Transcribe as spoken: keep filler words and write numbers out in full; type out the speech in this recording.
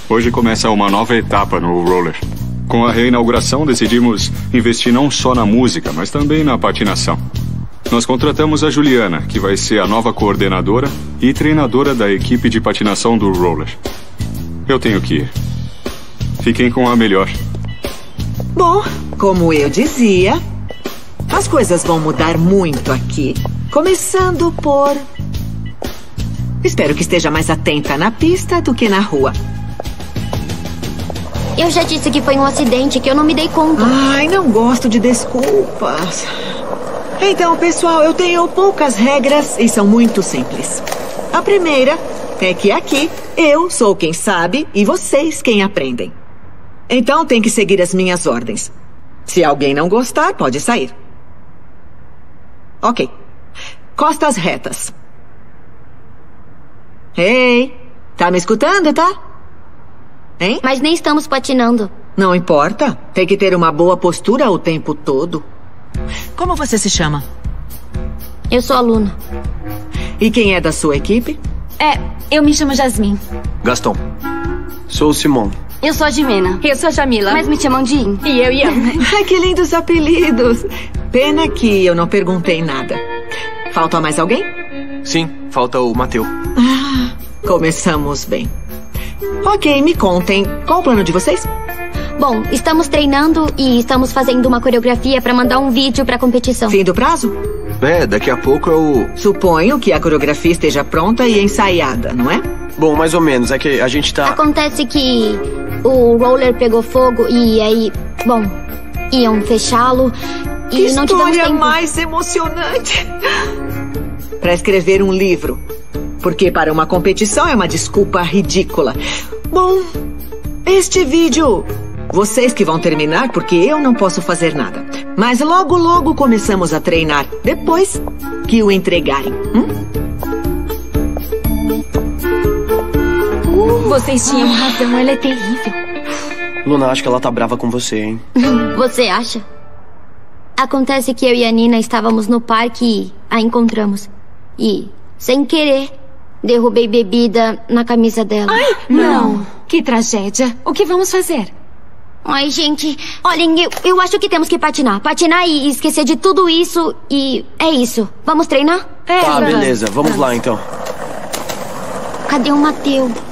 Hoje começa uma nova etapa no roller. Com a reinauguração, decidimos investir não só na música, mas também na patinação. Nós contratamos a Juliana, que vai ser a nova coordenadora e treinadora da equipe de patinação do roller. Eu tenho que ir. Fiquem com a melhor. Bom, como eu dizia, as coisas vão mudar muito aqui. Começando por... Espero que esteja mais atenta na pista do que na rua. Eu já disse que foi um acidente, que eu não me dei conta. Ai, não gosto de desculpas. Então, pessoal, eu tenho poucas regras e são muito simples. A primeira é que aqui eu sou quem sabe e vocês quem aprendem. Então tem que seguir as minhas ordens. Se alguém não gostar, pode sair. Ok. Costas retas. Ei, tá me escutando, tá? Hein? Mas nem estamos patinando. Não importa. Tem que ter uma boa postura o tempo todo. Como você se chama? Eu sou aluna. E quem é da sua equipe? É, eu me chamo Jasmine. Gaston. Sou o Simon. Eu sou a Jimena. Eu sou a Jamila. Mas me chamam de In. E eu, Ian. Ai, que lindos apelidos. Pena que eu não perguntei nada. Falta mais alguém? Sim, falta o Mateu. Ah, começamos bem. Ok, me contem. Qual o plano de vocês? Bom, estamos treinando e estamos fazendo uma coreografia para mandar um vídeo para a competição. Fim do prazo? É, daqui a pouco é o... Suponho que a coreografia esteja pronta e ensaiada, não é? Bom, mais ou menos. É que a gente tá... Acontece que o roller pegou fogo e aí... Bom, iam fechá-lo e que não tivemos história tempo. mais emocionante! Para escrever um livro. Porque para uma competição é uma desculpa ridícula. Bom, este vídeo... Vocês que vão terminar, porque eu não posso fazer nada. Mas logo, logo começamos a treinar. Depois que o entregarem. Hum? Uh, vocês tinham razão, ela é terrível. Luna, acho que ela tá brava com você, hein? Você acha? Acontece que eu e a Nina estávamos no parque e a encontramos. E, sem querer, derrubei bebida na camisa dela. Ai, não. Que tragédia. O que vamos fazer? Ai, gente, olhem, eu, eu acho que temos que patinar. Patinar e esquecer de tudo isso e é isso. Vamos treinar? É, tá, beleza. Vamos lá, então. Cadê o Mateu?